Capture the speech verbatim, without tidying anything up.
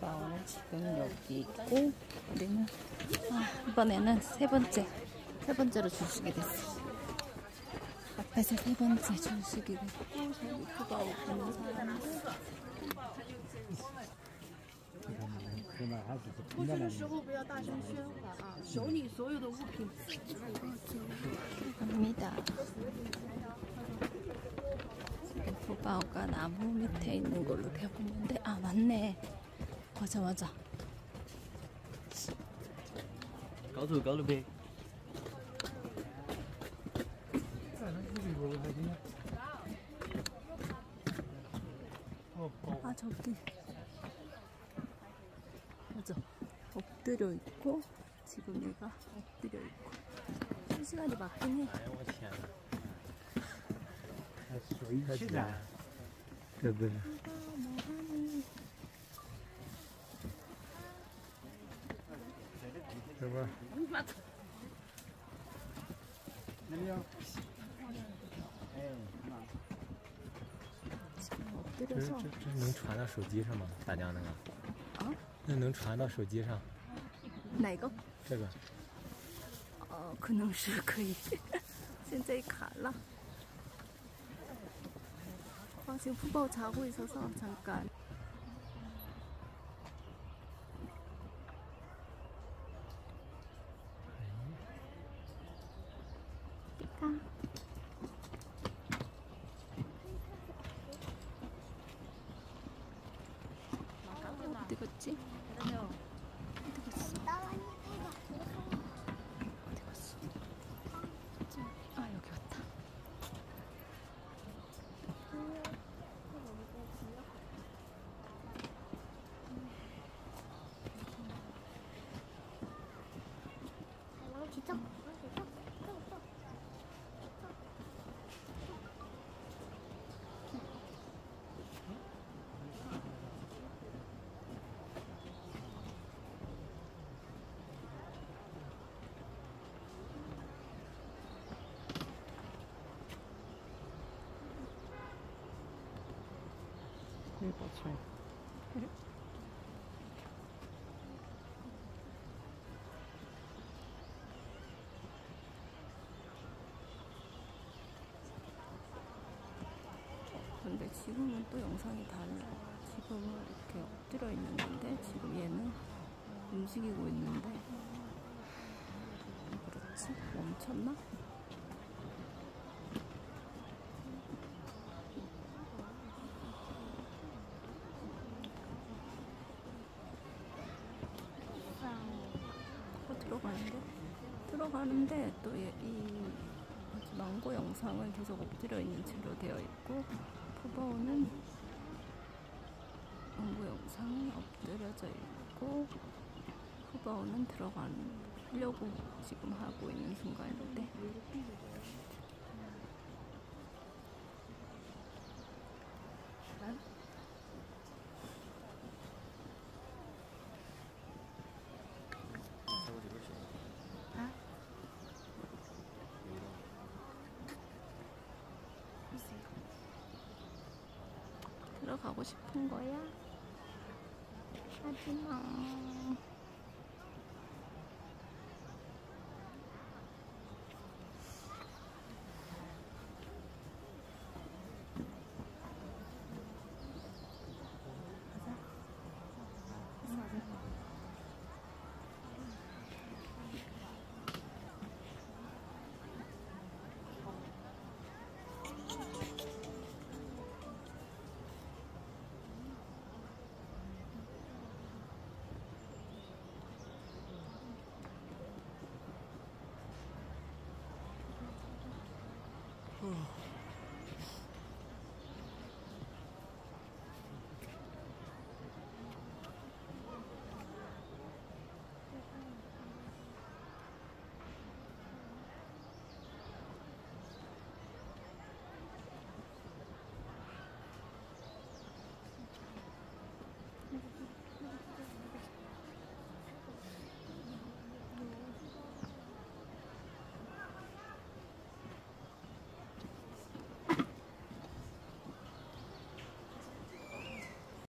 푸바오는 지금 여기 있고, 우리는 아, 이번에는 세 번째 세 번째로 줄 서게 됐어. 앞에서 세 번째 줄 서게 됐고, 저기 푸바오 보는 사람들. 过去的时候不要大声喧哗啊！手里所有的物品。 갑니다. 지금 푸바오가 나무 밑에 있는 걸로 되고 있는데, 아 맞네. 맞아 맞아. 高度高度呗。 아 저기 맞아. 엎드려 있고, 지금 얘가 엎드려 있고. 한 시간이 맞긴 해. 哎呀，我天哪！ 水起来，对不对？是不是？那里有。哎， 这这这能传到手机上吗？打掉那个？啊？那能传到手机上？ 哪个？ 这个。 呃，可能是可以。现在卡了。아, 지금 푸바오 자고 있어서 잠깐. 삐까. 어디 갔지? 어디 갔어? 어디 갔어? 아, 여기 왔다. 일버차이. 그래? 근데 지금은 또 영상이 달라. 지금은 이렇게 엎드려 있는 건데, 지금 얘는 움직이고 있는데, 왜 그렇지? 멈췄나? 들어가는데 들어가는데 또 이 망고 영상은 계속 엎드려 있는 채로 되어 있고, 푸바오는 망고 영상은 엎드려져 있고, 푸바오는 들어가려고 지금 하고 있는 순간인데. 들어가고 싶은 거야? 하지마.